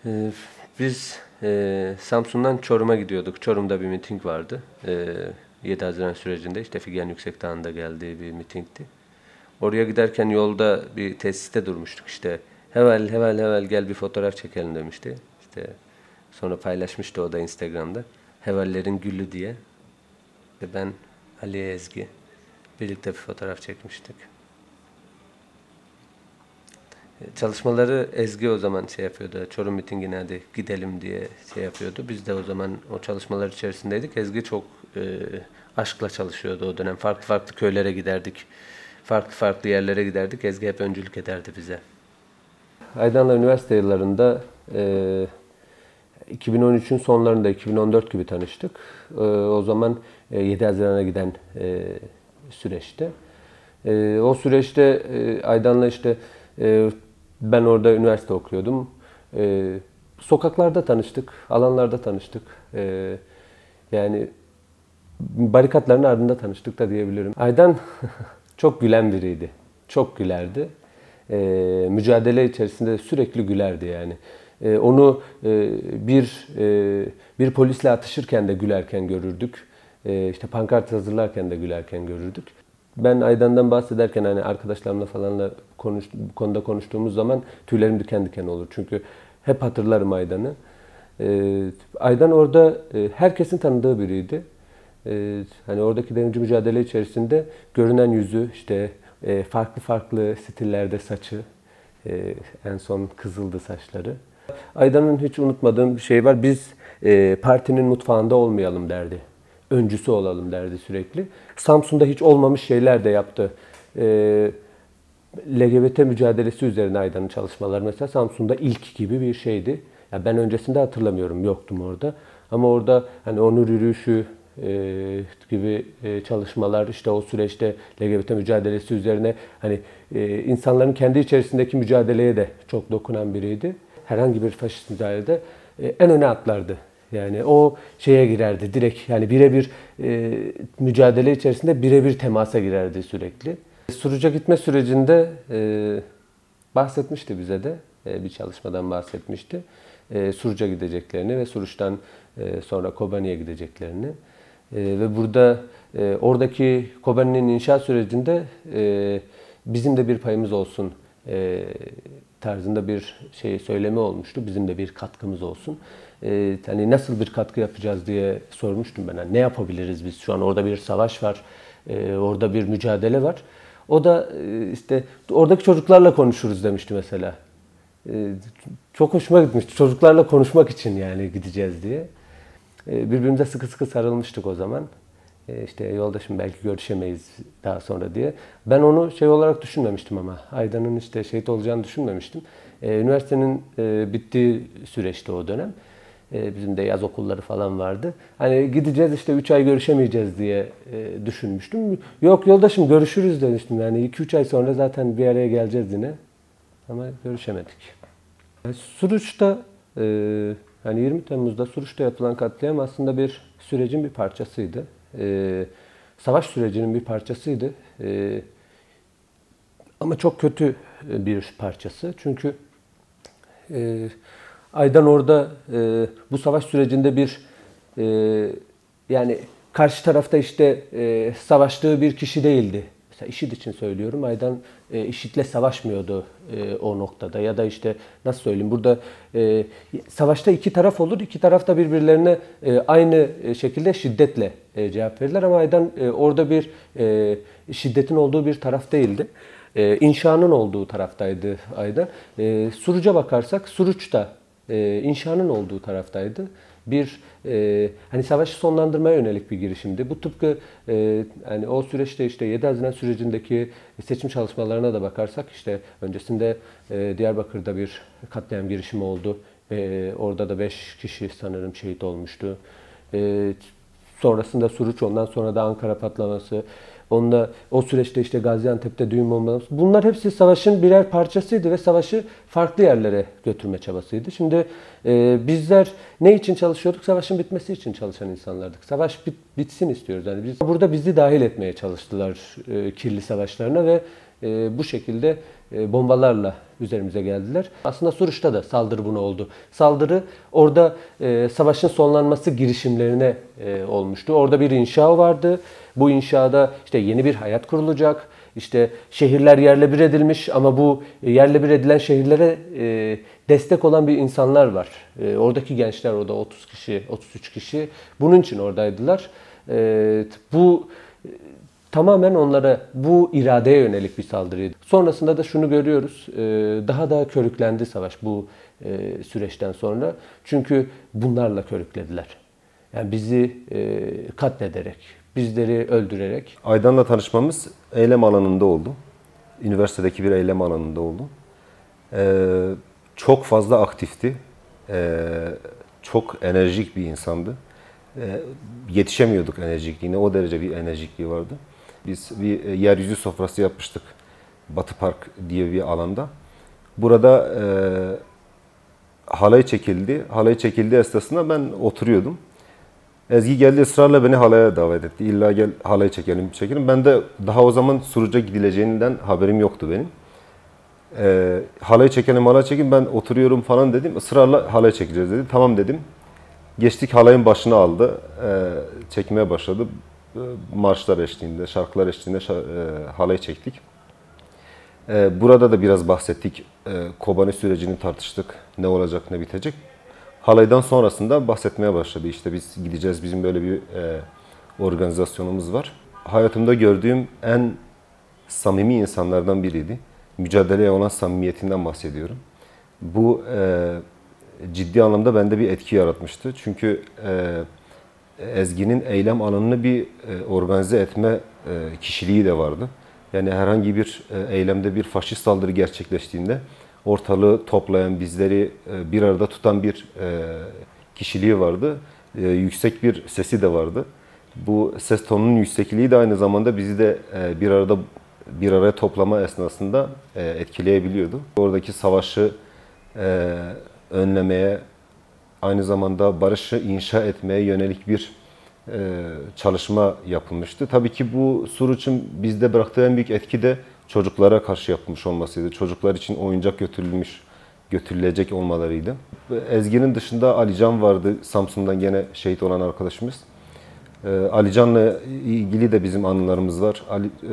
Ee, Biz Samsun'dan Çorum'a gidiyorduk. Çorum'da bir miting vardı. 7 Haziran sürecinde işte Figen Yüksekdağ'ın da geldiği bir mitingdi. Oraya giderken yolda bir tesiste durmuştuk işte. Hevel hevel hevel gel bir fotoğraf çekelim demişti. İşte sonra paylaşmıştı o da Instagram'da. Hevellerin Gülü diye. Ve ben Ali Ezgi birlikte bir fotoğraf çekmiştik. Çalışmaları Ezgi o zaman şey yapıyordu. Çorum mitingine hadi gidelim diye şey yapıyordu. Biz de o zaman o çalışmalar içerisindeydik. Ezgi çok aşkla çalışıyordu o dönem. Farklı farklı köylere giderdik. Farklı farklı yerlere giderdik. Ezgi hep öncülük ederdi bize. Aydan'la üniversite yıllarında 2013'ün sonlarında 2014 gibi tanıştık. O zaman 7 Haziran'a giden süreçte. O süreçte Aydan'la işte ben orada üniversite okuyordum. Sokaklarda tanıştık, alanlarda tanıştık. Yani barikatların ardında tanıştık da diyebilirim. Aydan çok gülen biriydi. Çok gülerdi. Mücadele içerisinde sürekli gülerdi yani. Onu bir polisle atışırken de gülerken görürdük. İşte pankart hazırlarken de gülerken görürdük. Ben Aydan'dan bahsederken hani arkadaşlarımla falanla bu konuda konuştuğumuz zaman tüylerim diken diken olur. Çünkü hep hatırlarım Aydan'ı. Aydan orada herkesin tanıdığı biriydi. Hani oradaki devrimci mücadele içerisinde görünen yüzü, işte farklı farklı stillerde saçı, en son kızıldı saçları. Aydan'ın hiç unutmadığım bir şey var. Biz partinin mutfağında olmayalım derdi. Öncüsü olalım derdi sürekli. Samsun'da hiç olmamış şeyler de yaptı. LGBT mücadelesi üzerine Aydan'ın çalışmaları mesela Samsun'da ilk gibi bir şeydi. Ya ben öncesinde hatırlamıyorum, yoktum orada. Ama orada hani onur yürüyüşü gibi çalışmalar, işte o süreçte LGBT mücadelesi üzerine hani insanların kendi içerisindeki mücadeleye de çok dokunan biriydi. Herhangi bir faşist müdahalede en öne atlardı. Yani o şeye girerdi direkt, yani birebir mücadele içerisinde birebir temasa girerdi sürekli. Suruç'a gitme sürecinde bahsetmişti bize de, bir çalışmadan bahsetmişti. Suruç'a gideceklerini ve Suruç'tan sonra Kobani'ye gideceklerini. Ve burada oradaki Kobani'nin inşaat sürecinde bizim de bir payımız olsun tarzında bir şey söylemi olmuştu. Bizim de bir katkımız olsun. Hani nasıl bir katkı yapacağız diye sormuştum ben. Yani ne yapabiliriz biz? Şu an orada bir savaş var. Orada bir mücadele var. O da işte oradaki çocuklarla konuşuruz demişti mesela. Çok hoşuma gitmişti. Çocuklarla konuşmak için yani gideceğiz diye. Birbirimize sıkı sıkı sarılmıştık o zaman. İşte yoldaşım belki görüşemeyiz daha sonra diye. Ben onu şey olarak düşünmemiştim ama. Aydan'ın işte şehit olacağını düşünmemiştim. Üniversitenin bittiği süreçte o dönem. Bizim de yaz okulları falan vardı. Hani gideceğiz işte 3 ay görüşemeyeceğiz diye düşünmüştüm. Yok yoldaşım görüşürüz demiştim. Yani 2-3 ay sonra zaten bir araya geleceğiz yine. Ama görüşemedik. Suruç'ta hani 20 Temmuz'da Suruç'ta yapılan katliam aslında bir sürecin bir parçasıydı. Savaş sürecinin bir parçasıydı. Ama çok kötü bir parçası. Çünkü Aydan orada bu savaş sürecinde bir yani karşı tarafta işte savaştığı bir kişi değildi. Mesela IŞİD için söylüyorum. Aydan IŞİD'le savaşmıyordu o noktada. Ya da işte nasıl söyleyeyim, burada savaşta iki taraf olur. İki taraf da birbirlerine aynı şekilde şiddetle cevap verirler. Ama Aydan orada bir şiddetin olduğu bir taraf değildi. İnşanın olduğu taraftaydı Aydan. Suruç'a bakarsak Suruç da inşanın olduğu taraftaydı. Bir hani savaşı sonlandırmaya yönelik bir girişimdi. Bu tıpkı hani o süreçte işte 7 Haziran sürecindeki seçim çalışmalarına da bakarsak işte öncesinde Diyarbakır'da bir katliam girişimi oldu. Orada da 5 kişi sanırım şehit olmuştu. Sonrasında Suruç, ondan sonra da Ankara patlaması. Onunla, o süreçte işte Gaziantep'te düğün bombaları. Bunlar hepsi savaşın birer parçasıydı ve savaşı farklı yerlere götürme çabasıydı. Şimdi bizler ne için çalışıyorduk? Savaşın bitmesi için çalışan insanlardık. Savaş bitsin istiyoruz. Yani biz burada bizi dahil etmeye çalıştılar kirli savaşlarına ve bu şekilde bombalarla üzerimize geldiler. Aslında Suruç'ta da saldırı buna oldu. Saldırı orada savaşın sonlanması girişimlerine olmuştu. Orada bir inşa vardı. Bu inşada işte yeni bir hayat kurulacak. İşte şehirler yerle bir edilmiş ama bu yerle bir edilen şehirlere destek olan bir insanlar var. Oradaki gençler, orada 30 kişi, 33 kişi bunun için oradaydılar. Bu tamamen onlara, bu iradeye yönelik bir saldırıydı. Sonrasında da şunu görüyoruz, daha da körüklendi savaş bu süreçten sonra. Çünkü bunlarla körüklediler. Yani bizi katlederek, bizleri öldürerek. Aydan'la tanışmamız eylem alanında oldu. Üniversitedeki bir eylem alanında oldu. Çok fazla aktifti. Çok enerjik bir insandı. Yetişemiyorduk enerjikliğine. O derece bir enerjikliği vardı. Biz bir yeryüzü sofrası yapmıştık. Batı Park diye bir alanda. Burada halay çekildi. Halay çekildiği esnasında ben oturuyordum. Ezgi geldi, ısrarla beni halaya davet etti. İlla gel halay çekelim. Ben de daha o zaman Suruç'a gidileceğinden haberim yoktu benim. Halay çekelim, ben oturuyorum falan dedim. Israrla halay çekeceğiz dedi. Tamam dedim. Geçtik, halayın başına aldı. Çekmeye başladı. Marşlar eşliğinde, şarkılar eşliğinde halay çektik. Burada da biraz bahsettik. Kobani sürecini tartıştık. Ne olacak, ne bitecek. Halaydan sonrasında bahsetmeye başladı. İşte biz gideceğiz, bizim böyle bir organizasyonumuz var. Hayatımda gördüğüm en samimi insanlardan biriydi. Mücadeleye olan samimiyetinden bahsediyorum. Bu ciddi anlamda bende bir etki yaratmıştı. Çünkü Ezgi'nin eylem alanını bir organize etme kişiliği de vardı. Yani herhangi bir eylemde bir faşist saldırı gerçekleştiğinde ortalığı toplayan, bizleri bir arada tutan bir kişiliği vardı. Yüksek bir sesi de vardı. Bu ses tonunun yüksekliği de aynı zamanda bizi de bir araya toplama esnasında etkileyebiliyordu. Oradaki savaşı önlemeye, aynı zamanda barışı inşa etmeye yönelik bir çalışma yapılmıştı. Tabii ki bu Suruç'un bizde bıraktığı en büyük etki de çocuklara karşı yapılmış olmasıydı. Çocuklar için oyuncak götürülecek olmalarıydı. Ezgi'nin dışında Alican vardı, Samsun'dan gene şehit olan arkadaşımız. Alican'la ilgili de bizim anılarımız var.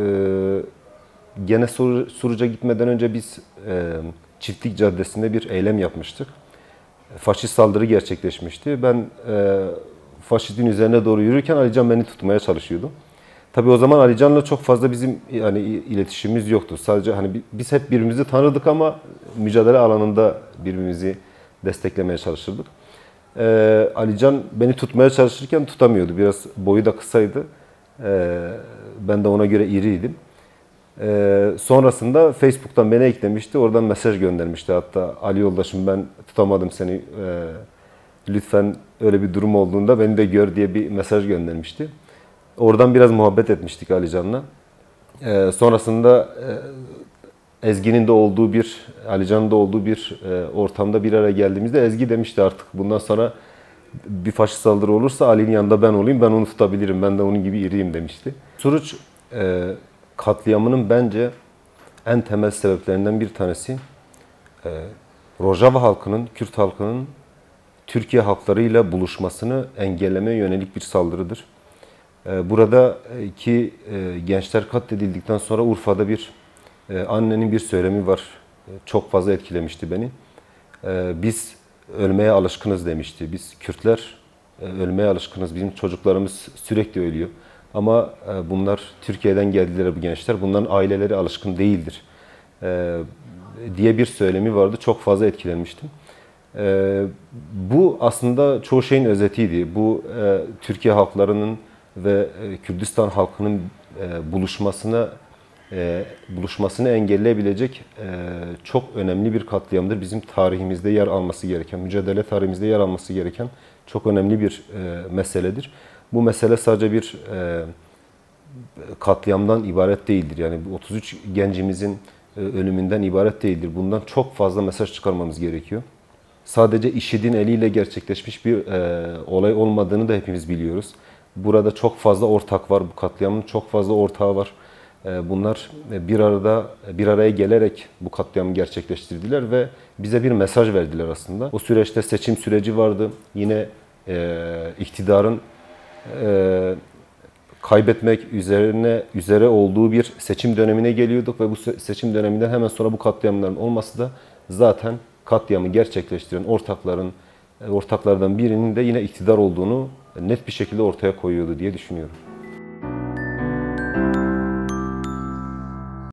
Gene Suruç'a gitmeden önce biz Çiftlik Caddesi'nde bir eylem yapmıştık. Faşist saldırı gerçekleşmişti. Ben faşistin üzerine doğru yürürken Alican beni tutmaya çalışıyordu. Tabii o zaman Alican'la çok fazla bizim yani iletişimimiz yoktu. Sadece hani biz hep birbirimizi tanırdık ama mücadele alanında birbirimizi desteklemeye çalışırdık. Alican beni tutmaya çalışırken tutamıyordu. Biraz boyu da kısaydı. Ben de ona göre iriydim. Sonrasında Facebook'tan beni eklemişti. Oradan mesaj göndermişti. Hatta Ali yoldaşım, ben tutamadım seni. Lütfen öyle bir durum olduğunda beni de gör diye bir mesaj göndermişti. Oradan biraz muhabbet etmiştik Alican'la. Sonrasında Ezgi'nin de olduğu Alican'ın da olduğu bir ortamda bir araya geldiğimizde Ezgi demişti artık bundan sonra bir faşist saldırı olursa Ali'nin yanında ben olayım, ben onu tutabilirim, ben de onun gibi iriyim demişti. Suruç katliamının bence en temel sebeplerinden bir tanesi Rojava halkının, Kürt halkının Türkiye halklarıyla buluşmasını engellemeye yönelik bir saldırıdır. Burada iki gençler katledildikten sonra Urfa'da bir annenin bir söylemi var. Çok fazla etkilemişti beni. Biz ölmeye alışkınız demişti. Biz Kürtler ölmeye alışkınız. Bizim çocuklarımız sürekli ölüyor. Ama bunlar Türkiye'den geldiler bu gençler. Bunların aileleri alışkın değildir diye bir söylemi vardı. Çok fazla etkilenmiştim. Bu aslında çoğu şeyin özetiydi. Bu Türkiye halklarının ve Kürdistan halkının buluşmasını engelleyebilecek çok önemli bir katliamdır. Bizim tarihimizde yer alması gereken, mücadele tarihimizde yer alması gereken çok önemli bir meseledir. Bu mesele sadece bir katliamdan ibaret değildir. Yani bu 33 gencimizin ölümünden ibaret değildir. Bundan çok fazla mesaj çıkarmamız gerekiyor. Sadece IŞİD'in eliyle gerçekleşmiş bir olay olmadığını da hepimiz biliyoruz. Burada çok fazla ortak var, bu katliamın çok fazla ortağı var. Bunlar bir araya gelerek bu katliamı gerçekleştirdiler ve bize bir mesaj verdiler aslında. O süreçte seçim süreci vardı. Yine iktidarın kaybetmek üzere olduğu bir seçim dönemine geliyorduk ve bu seçim döneminden hemen sonra bu katliamların olması da zaten katliamı gerçekleştiren ortaklardan birinin de yine iktidar olduğunu net bir şekilde ortaya koyuyordu diye düşünüyorum.